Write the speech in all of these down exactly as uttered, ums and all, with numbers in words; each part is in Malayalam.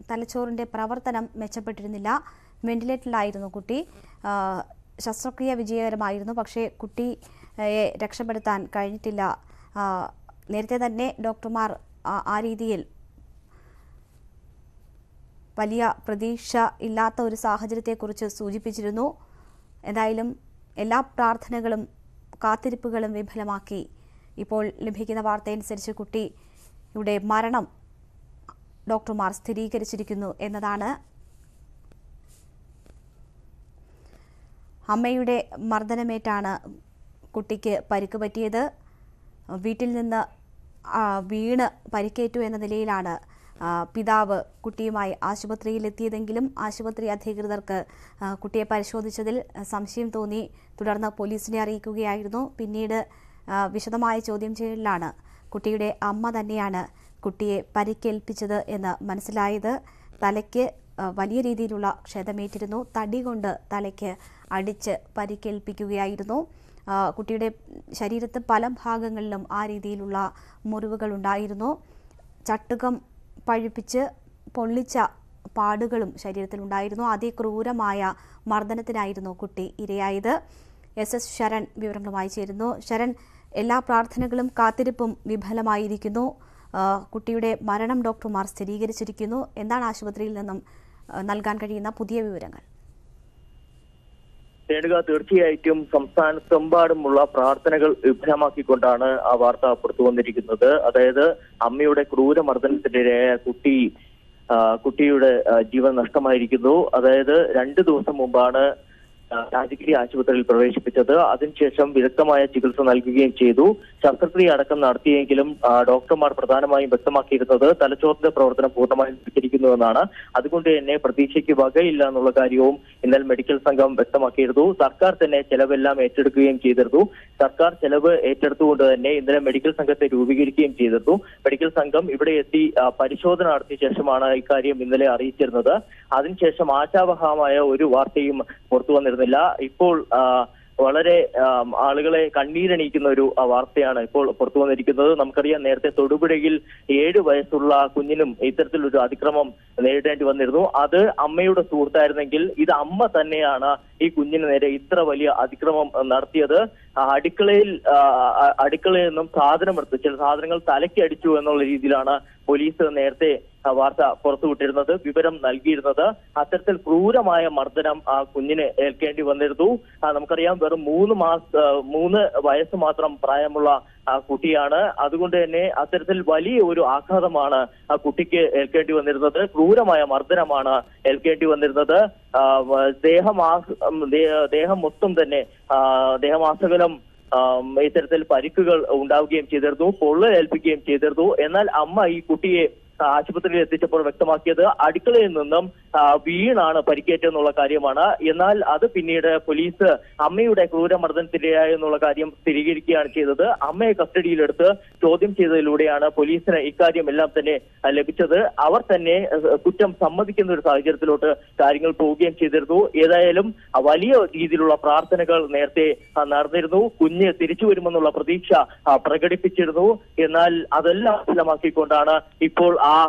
തലച്ചോറിന്റെ പ്രവർത്തനം മെച്ചപ്പെട്ടിരുന്നില്ല. വെന്റിലേറ്ററിലായിരുന്നു കുട്ടി. ശസ്ത്രക്രിയ വിജയകരമായിരുന്നു. പക്ഷേ കുട്ടിയെ രക്ഷപ്പെടുത്താൻ കഴിഞ്ഞിട്ടില്ല. നേരത്തെ തന്നെ ഡോക്ടർമാർ ആ രീതിയിൽ വലിയ പ്രതീക്ഷ ഇല്ലാത്ത ഒരു സാഹചര്യത്തെക്കുറിച്ച് സൂചിപ്പിച്ചിരുന്നു. എന്തായാലും എല്ലാ പ്രാർത്ഥനകളും കാത്തിരിപ്പുകളും വിഫലമാക്കി. ഇപ്പോൾ ലഭിക്കുന്ന വാർത്തയനുസരിച്ച് കുട്ടിയുടെ മരണം ഡോക്ടർമാർ സ്ഥിരീകരിച്ചിരിക്കുന്നു എന്നതാണ്. അമ്മയുടെ മർദ്ദനമേറ്റാണ് കുട്ടിക്ക് പരിക്ക് പറ്റിയത്. വീട്ടിൽ നിന്ന് വീണ് പരിക്കേറ്റു എന്ന നിലയിലാണ് പിതാവ് കുട്ടിയുമായി ആശുപത്രിയിലെത്തിയതെങ്കിലും ആശുപത്രി അധികൃതർക്ക് കുട്ടിയെ പരിശോധിച്ചതിൽ സംശയം തോന്നി. തുടർന്ന് പോലീസിനെ അറിയിക്കുകയായിരുന്നു. പിന്നീട് വിശദമായ ചോദ്യം ചെയ്യലിലാണ് കുട്ടിയുടെ അമ്മ തന്നെയാണ് കുട്ടിയെ പരിക്കേൽപ്പിച്ചത് എന്ന് മനസ്സിലായത്. തലയ്ക്ക് വലിയ രീതിയിലുള്ള ക്ഷതമേറ്റിരുന്നു. തടി കൊണ്ട് തലയ്ക്ക് അടിച്ച് പരിക്കേൽപ്പിക്കുകയായിരുന്നു. കുട്ടിയുടെ ശരീരത്ത് പല ഭാഗങ്ങളിലും ആ രീതിയിലുള്ള മുറിവുകൾ ഉണ്ടായിരുന്നു. ചട്ടുകം പഴുപ്പിച്ച് പൊള്ളിച്ച പാടുകളും ശരീരത്തിലുണ്ടായിരുന്നു. അതിക്രൂരമായ മർദ്ദനത്തിനായിരുന്നു കുട്ടി ഇരയായത്. എസ് എസ് ശരൺ വിവരങ്ങളുമായി ചേരുന്നു. ശരൺ, എല്ലാ പ്രാർത്ഥനകളും കാത്തിരിപ്പും വിഫലമായിരിക്കുന്നു. കുട്ടിയുടെ മരണം ഡോക്ടർമാർ സ്ഥിരീകരിച്ചിരിക്കുന്നു. എന്താണ് ആശുപത്രിയിൽ നിന്നും നൽകാൻ കഴിയുന്ന പുതിയ വിവരങ്ങൾ? രേണുക, തീർച്ചയായിട്ടും സംസ്ഥാനത്തെമ്പാടുമുള്ള പ്രാർത്ഥനകൾ വിഫലമാക്കിക്കൊണ്ടാണ് ആ വാർത്ത പുറത്തു വന്നിരിക്കുന്നത്. അതായത് അമ്മയുടെ ക്രൂരമർദ്ദനത്തിനിരയായ കുട്ടി കുട്ടിയുടെ ജീവൻ നഷ്ടമായിരിക്കുന്നു. അതായത് രണ്ടു ദിവസം മുമ്പാണ് രാജഗിരി ആശുപത്രിയിൽ പ്രവേശിപ്പിച്ചത്. അതിനുശേഷം വിദഗ്ധമായ ചികിത്സ നൽകുകയും ചെയ്തു. ശസ്ത്രക്രിയ അടക്കം നടത്തിയെങ്കിലും ഡോക്ടർമാർ പ്രധാനമായും വ്യക്തമാക്കിയിരുന്നത് തലച്ചോറിന്റെ പ്രവർത്തനം പൂർണ്ണമായും നിൽച്ചിരിക്കുന്നുവെന്നാണ്. അതുകൊണ്ട് തന്നെ പ്രതീക്ഷയ്ക്ക് വകയില്ല എന്നുള്ള കാര്യവും ഇന്നലെ മെഡിക്കൽ സംഘം വ്യക്തമാക്കിയിരുന്നു. സർക്കാർ തന്നെ ചെലവെല്ലാം ഏറ്റെടുക്കുകയും ചെയ്തിരുന്നു. സർക്കാർ ചെലവ് ഏറ്റെടുത്തുകൊണ്ട് തന്നെ ഇന്നലെ മെഡിക്കൽ സംഘത്തെ രൂപീകരിക്കുകയും ചെയ്തിരുന്നു. മെഡിക്കൽ സംഘം ഇവിടെ എത്തി പരിശോധന നടത്തിയ ശേഷമാണ് ഇക്കാര്യം ഇന്നലെ അറിയിച്ചിരുന്നത്. അതിനുശേഷം ആശാവഹമായ ഒരു വാർത്തയും പുറത്തു വന്നിരുന്നില്ല. ഇപ്പോൾ വളരെ ആളുകളെ കണ്ണീരണിയിക്കുന്ന ഒരു വാർത്തയാണ് ഇപ്പോൾ പുറത്തു വന്നിരിക്കുന്നത്. നമുക്കറിയാം, നേരത്തെ തൊടുപുഴയിൽ ഏഴു വയസ്സുള്ള കുഞ്ഞിനും ഇത്തരത്തിലൊരു അതിക്രമം നേരിടേണ്ടി വന്നിരുന്നു. അത് അമ്മയുടെ സുഹൃത്തായിരുന്നെങ്കിൽ ഇത് അമ്മ തന്നെയാണ് ഈ കുഞ്ഞിന് നേരെ ഇത്ര വലിയ അതിക്രമം നടത്തിയത്. അടുക്കളയിൽ അടുക്കളയിൽ നിന്നും സാധനം എടുത്ത് ചില സാധനങ്ങൾ തലയ്ക്ക് അടിച്ചു എന്നുള്ള രീതിയിലാണ് പോലീസ് നേരത്തെ വാർത്ത പുറത്തുവിട്ടിരുന്നത്, വിവരം നൽകിയിരുന്നത്. അത്തരത്തിൽ ക്രൂരമായ മർദ്ദനം ആ കുഞ്ഞിന് ഏൽക്കേണ്ടി വന്നിരുന്നു. നമുക്കറിയാം, വെറും മൂന്ന് മാസ മൂന്ന് വയസ്സ് മാത്രം പ്രായമുള്ള ആ കുട്ടിയാണ്. അതുകൊണ്ട് തന്നെ അത്തരത്തിൽ വലിയ ഒരു ആഘാതമാണ് ആ കുട്ടിക്ക് ഏൽക്കേണ്ടി വന്നിരുന്നത്. ക്രൂരമായ മർദ്ദനമാണ് ഏൽക്കേണ്ടി വന്നിരുന്നത്. ദേഹമാ ദേഹം മൊത്തം തന്നെ ദേഹമാസകലം ഇത്തരത്തിൽ പരിക്കുകൾ ഉണ്ടാവുകയും ചെയ്തിരുന്നു, പൊള്ളൽ ഏൽപ്പിക്കുകയും ചെയ്തിരുന്നു. എന്നാൽ അമ്മ ഈ കുട്ടിയെ ആശുപത്രിയിൽ എത്തിച്ചപ്പോൾ വ്യക്തമാക്കിയത് അടുക്കളയിൽ നിന്നും വീണാണ് പരിക്കേറ്റെന്നുള്ള കാര്യമാണ്. എന്നാൽ അത് പിന്നീട് പോലീസ് അമ്മയുടെ ക്രൂരമർദ്ദനത്തിനിരയായി എന്നുള്ള കാര്യം സ്ഥിരീകരിക്കുകയാണ് ചെയ്തത്. അമ്മയെ കസ്റ്റഡിയിലെടുത്ത് ചോദ്യം ചെയ്തതിലൂടെയാണ് പോലീസിന് ഇക്കാര്യം എല്ലാം തന്നെ ലഭിച്ചത്. അവർ തന്നെ കുറ്റം സമ്മതിക്കുന്ന ഒരു സാഹചര്യത്തിലോട്ട് കാര്യങ്ങൾ പോവുകയും ചെയ്തിരുന്നു. ഏതായാലും വലിയ രീതിയിലുള്ള പ്രാർത്ഥനകൾ നേരത്തെ നടന്നിരുന്നു. കുഞ്ഞ് തിരിച്ചു വരുമെന്നുള്ള പ്രതീക്ഷ പ്രകടിപ്പിച്ചിരുന്നു. എന്നാൽ അതെല്ലാം വിഫലമാക്കിക്കൊണ്ടാണ് ഇപ്പോൾ ആ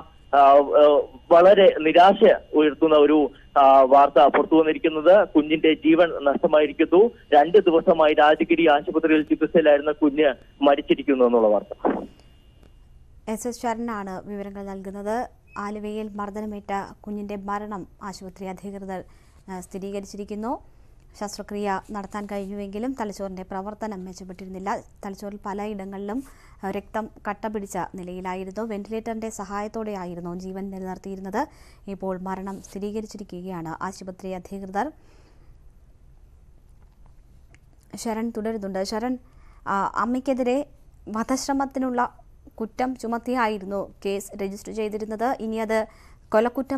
വളരെ നിരാശ ഉയർത്തുന്ന ഒരു വാർത്ത പുറത്തു വന്നിരിക്കുന്നത്. കുഞ്ഞിന്റെ ജീവൻ നഷ്ടമായിരിക്കുന്നു. രണ്ട് ദിവസമായി രാജഗിരി ആശുപത്രിയിൽ ചികിത്സയിലായിരുന്ന കുഞ്ഞ് മരിച്ചിരിക്കുന്നു എന്നുള്ള വാർത്ത. എസ് എസ് ശരനാണ് വിവരങ്ങൾ നൽകുന്നത്. ആലുവയിൽ മർദ്ദനമേറ്റ കുഞ്ഞിന്റെ മരണം ആശുപത്രി അധികൃതർ സ്ഥിരീകരിച്ചിരിക്കുന്നു. ശസ്ത്രക്രിയ നടത്താൻ കഴിഞ്ഞുവെങ്കിലും തലച്ചോറിന്റെ പ്രവർത്തനം മെച്ചപ്പെട്ടിരുന്നില്ല. തലച്ചോറിൽ പലയിടങ്ങളിലും രക്തം കട്ട പിടിച്ച നിലയിലായിരുന്നു. വെന്റിലേറ്ററിന്റെ സഹായത്തോടെയായിരുന്നു ജീവൻ നിലനിർത്തിയിരുന്നത്. ഇപ്പോൾ മരണം സ്ഥിരീകരിച്ചിരിക്കുകയാണ് ആശുപത്രി അധികൃതർ. ശരൺ തുടരുന്നുണ്ട്. ശരൺ, അമ്മയ്ക്കെതിരെ വധശ്രമത്തിനുള്ള കുറ്റം ചുമത്തിയായിരുന്നു കേസ് രജിസ്റ്റർ ചെയ്തിരുന്നത്. ഇനി അത് കൊലക്കുറ്റം